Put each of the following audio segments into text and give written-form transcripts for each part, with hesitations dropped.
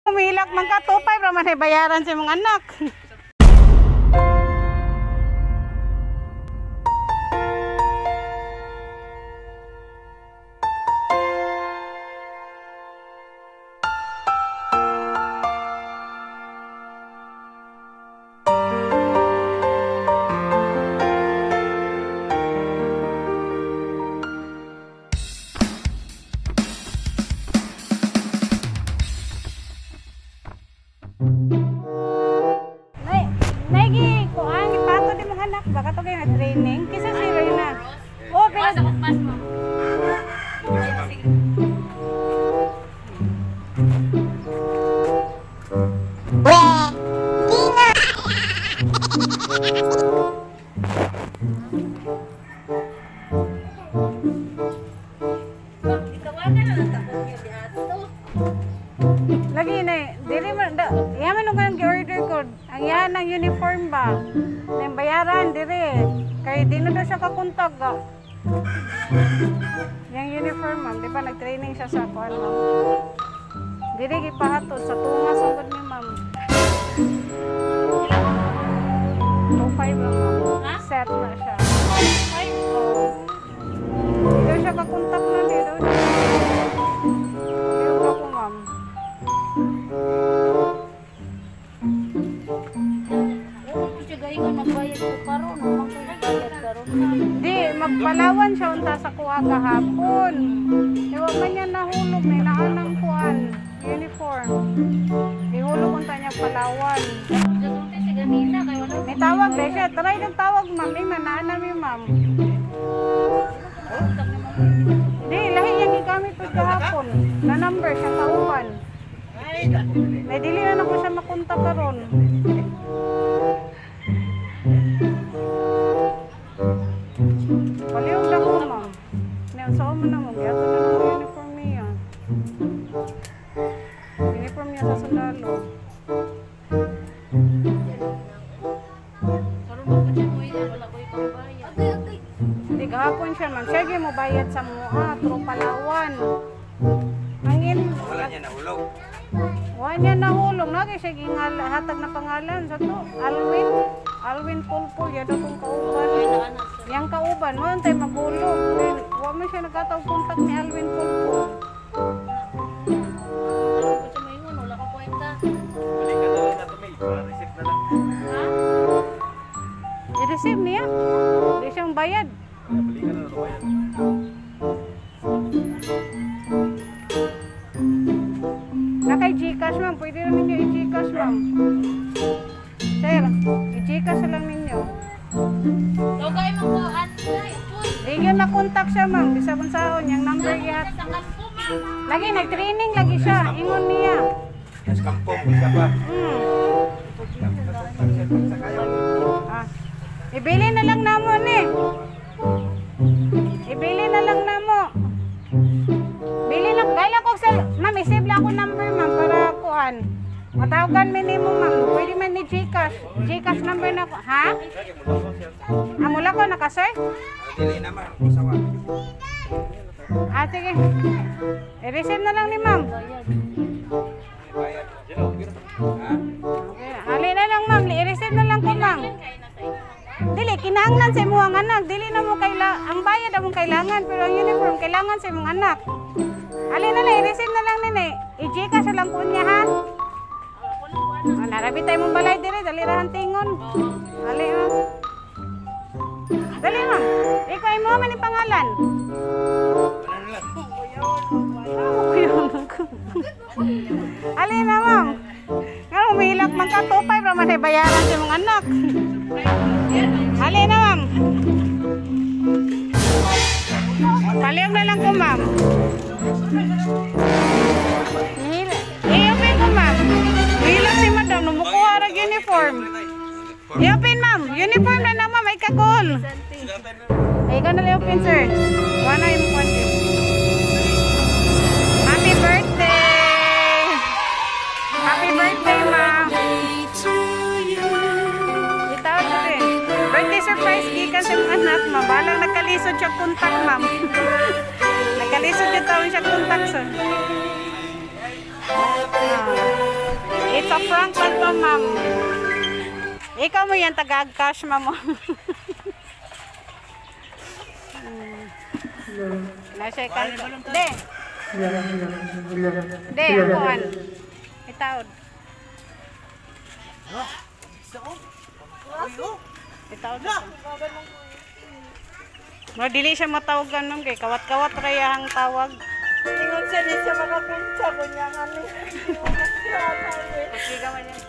Umilak man ka, 2.5 raman ay bayaran sa mga anak. Baka to kayo na-training. Kisa si Reyna. Oh, pero... Pas mo. Lagi na eh. Dili mo, yaman nung kanang gi-order ko. Ang yan ang uniform ba? Nang bayaran, dili. Kaya di na daw siya kakuntag. Yung uniform, ma'am. Di ba nag-training siya sa kuwan, ma'am? Dili, gipahatod sa tunga sugod ni ma'am. 2.5 lang, ma'am. Set na siya. 2.5? Oo. Di daw siya kakuntag na, di daw siya. Di daw ako, ma'am. Di, magpalawan siya unta sa kuha kahapon. Iwa man niya nahulog, may naanang kuhan. Uniform. Ihulog unta niya palawan. May tawag dahil siya. Try ng tawag, ma'am. May manaanam yung ma'am. Di, lahi niyang ikamit po kahapon. Na number siya kauban. May dili na ako siya makunta karon. Palihog na ko, ma'am. Ngayon, saan mo na mo? Giyato na ng uniform niya. Uniform niya sa sundalo. Hindi, kahapon siya, ma'am. Sige mo bayad sa mua. True Palawan. Hangin. Wala niya nahulog. Wala niya nahulog. Nagi siya hatag na pangalan sa to. Alwin Pulpul. Yado kong kauban. Yang kauban mo, antay magulog. Huwag mo siya nagkataw kontak ni Alwin Pulpul. Wala ka kwenta. Balik ka na lang na tumay. Para receipt na lang. Ha? I-receive niya. Hindi siyang bayad. Balik ka na lang tumay. Nakay Gcash, ma'am. Pwede namin nyo i-Gcash, ma'am. Sir, i-Gcash lang ninyo. Logay mo ko, Di yun nakontak siya, ma'am. Bisa kung saan, yung number ihat. Lagi, nag-training lagi siya. Ingon niya. Mas kampong, bisa pa. Ah. Ibili na lang namon eh. Ibili na lang namo. Bili lang. Gaya ko sa... Ma'am, isave lang ako number, ma'am, para kuhan. Matawagan minimum, ma'am. Pwede man ni Gcash. Gcash number na ko. Ha? Mula ko, nakasoy? Dili naman, usawa. Ah, sige. I-receive na lang ni ma'am. Bayad. Ha? Okay. Hali na lang, ma'am. I-receive na lang ko, ma'am. Dili, kinahanglan sa imong anak. Dili na mo ang bayad among kailangan, pero ang uniform kailangan sa imong anak. Hali na lang, i-receive na lang nini. I-Gcash sa lang po niya, ha? Narabi tayo mong balay dire, dali rahan tingon. Dali, ma'am. Dali, ma'am. Ikaw mo man yung pangalan. Ali na, ma'am. Nga umilak man ka, 2.5 raman ay bayaran sa mga anak. Ali na, ma'am. Paliyog na lang ko, ma'am. Iyopin ko, ma'am. Hilak si madam, numukuha rag uniform. Iyopin, ma'am. Uniform na ma'am. Ay kakol. Ay ka na iyopin, sir. Wala yung kwante. Happy birthday! Happy birthday, ma'am. Itaw ko rin. Birthday surprise gikan sa mga anak, ma'am. Balang nagkalisod siya kontak, ma'am. Nagkalisod yung taon siya kontak, sir. Sa prank lang to, ma'am. Ikaw mo yan, taga-cash, ma'am. Nasa ka. De. De, akuan. Itaod. Itaod. Dili siya matawag ganun kay kawat-kawat raya ang tawag. Ingon siya di siya makapunta ko niya nga ni. Okay ka man yan.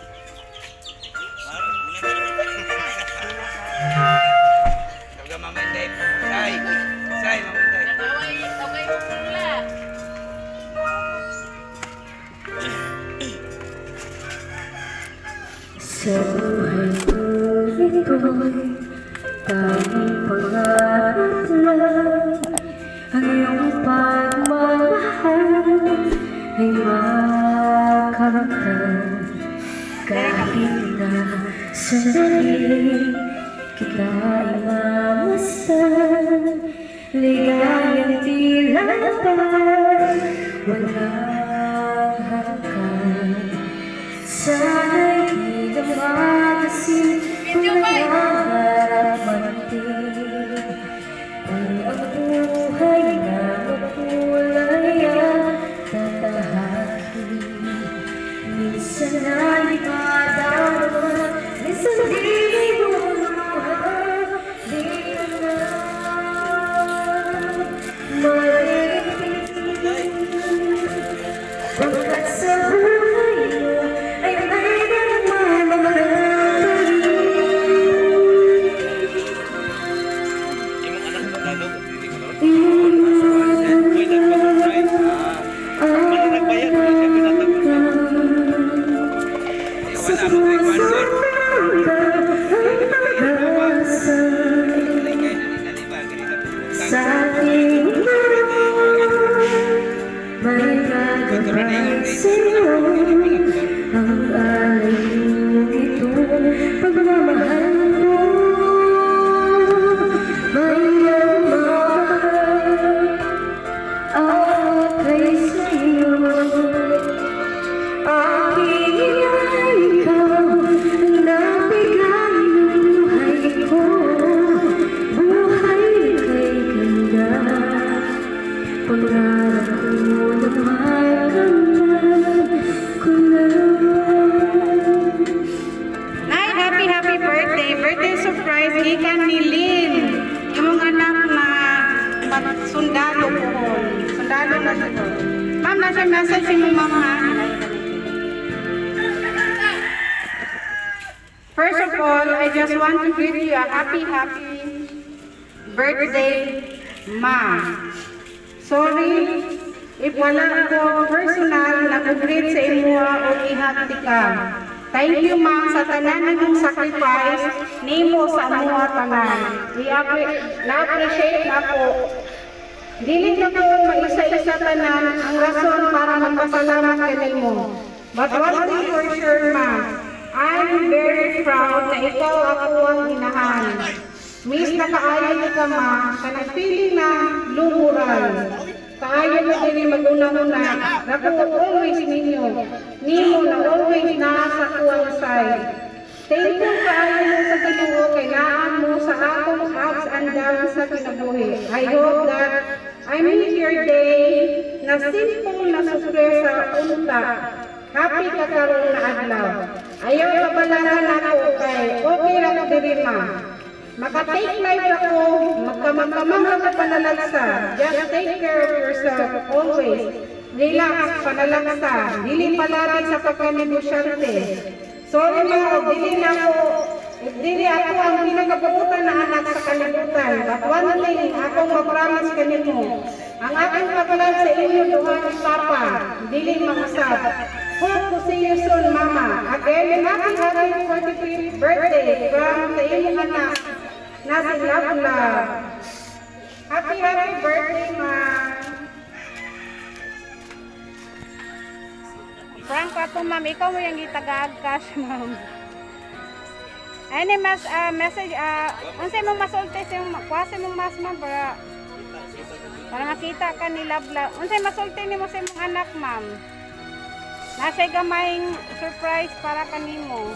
Taga maminday. Say. Say, maminday. Logay mo pula. Sa buhay ko ito'y tanging pangarap lang ang iyong pagmamahal ay makamtan kahit na sandali kita ay mamasal ligayang tila pa walang hanggan sana'y di ka magasin kung nangarap mantin ang buhay na makulay at tatahaki minsan ay madarama minsan di mo mahal di ka na maririnig pagkat sa buhay mo ay may sundalo po. Sundalo na siya. Ma'am, nasa message mo, ma'am, ha? First of all, I just want to greet you a happy birthday, ma'am. Sorry if wala ako personal na greet sa inyo o ihati ka. Thank you, ma'am, sa tanan ng sacrifice nimo sa mga tanan. Na-appreciate na po. Dili na po maisa-isa tanan ang rason para magpasalamat kanimo. But one thing for sure, ma'am, I'm very proud na ikaw ako ang inahan. Miss na kaayo ka, ma'am, sa nagpili na lumural. Kaayo mo din mag-una-una. Naku, always ninyo. Nimo na always nasa kuwang side. Thank you kaayo mo sa Ginoo, kailangan mo sa akong ups and downs sa kinabuhi. I hope that I meet your day na simple na sorpresa unta. Happy ka karon na adlaw. Ayaw kabalaran ako kay okay ra ko diri, ma'am. Maka-take life ako, magkamang ako panalagsa. Just take care of yourself always. Relax, panalagsa. Dili palagi sa pagkanegosyante. Sorry mo, dili ako ang pinagabutan na anak sa kalibutan. But one thing, akong mapromise kanimo. Ang aking pagkalag sa inyo duha ni Papa, dili mausap. Hope to see you soon, Mama. Again, happy 45th birthday from sa inyong anak na si Labla. Happy birthday, Ma. Frank pa po, ma'am. Ikaw mo yung itag-cash, ma'am. Any message, unsay mong masultes yung kwase mong mas, ma'am, para makita ka ni Labla. Unsay masulti ni mo sa imong anak, ma'am? Nasa gamayng surprise para kanimo.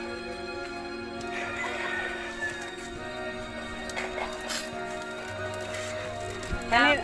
Kani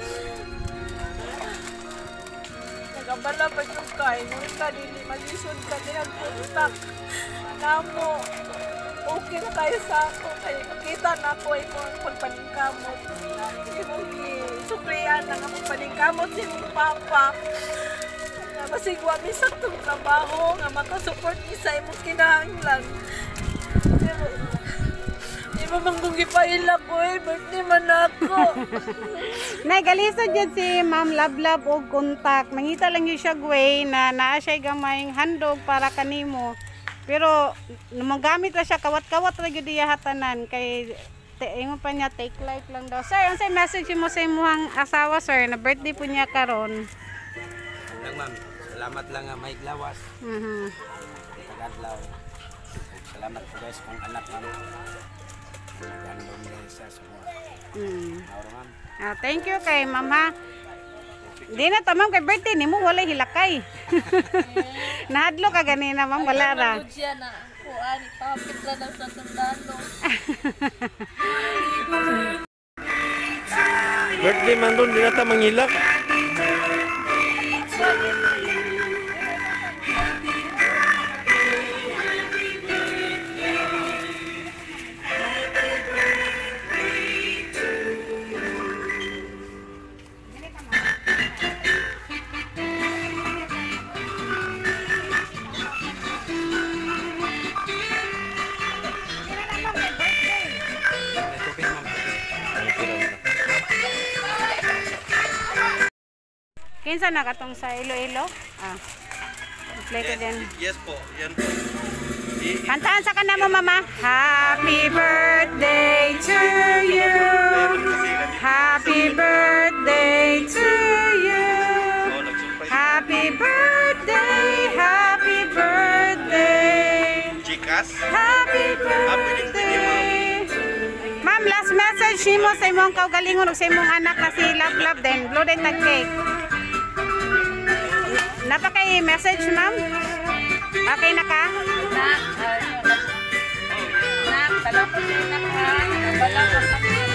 Nagabala pa yung kay. Ngunit ka dili malisod ka din ang kontak. Namo. Okay na tayo sa ako. Kaya nakita na ako ay mo ang pagpaningkamot. Hindi mo suklian na nga pagpaningkamot si mong papa. Nga masigwa mi sa itong trabaho. Nga makasupport ni sa imong kinahanglan. Pero di mo manggungi pa ilang ko eh. Birthday man ako. Nay galisod jud si Ma'am Lablab og kontak. Mangita lang yun siya way na naa siya gamayng handog para kanimo. Pero magamit ra siya kawat-kawat ra gyud iya hatanan kay ingon pa niya take life lang daw. Sir, unsay message mo sa imong asawa sir na birthday po niya karon? Lang ma'am, salamat lang nga may glawas. Tagadlaw. Salamat po guys kung anak ma'am. Nagandong niya sa semua. Mauro ma'am. Thank you kay ma'am ha. Di na tamam kay birthday nimo wala hilakay. Nahadlo ka ganina ma'am wala ra. Ay, siya na kuan ipapit ra daw sa sundalo. Birthday man doon, di na ta mangilak. Kinsa na katong sa Iloilo? Play ko din. Yes po, yan po. Kantaan sa kanamo mama. Happy birthday to you. Happy birthday to you. Happy birthday, happy birthday. Chikas? Happy birthday. Ma'am, last message nimo sa imong kaugalingon ug sa imong anak na si Lablab din. Blow day tag cake. Napakay message ma'am? Okay na ka? Nak, salamat din na ka. Nagabala ka kami.